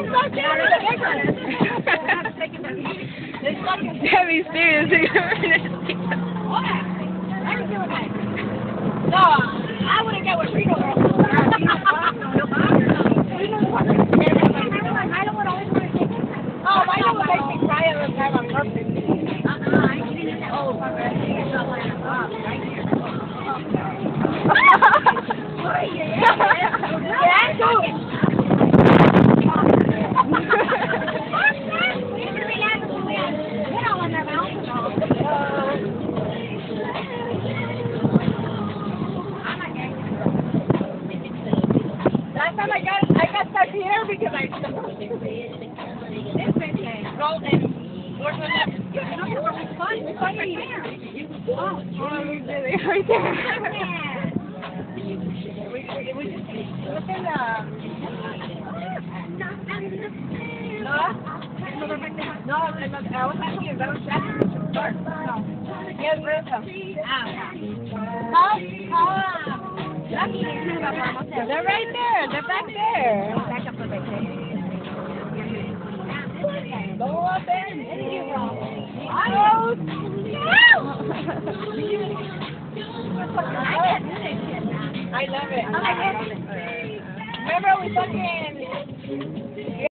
Debbie's serious. No, I wouldn't go with Reno. I don't want to always want to take it. Oh, I know what makes me cry all the time on purpose. Oh, last time I got stuck here because I rolled in. Oh, we did it right there. We just within no, I was asking you, that was start. No. Yes, Rita. They're right there. They're back there. Go up there. Oh, I love it. Remember we fucking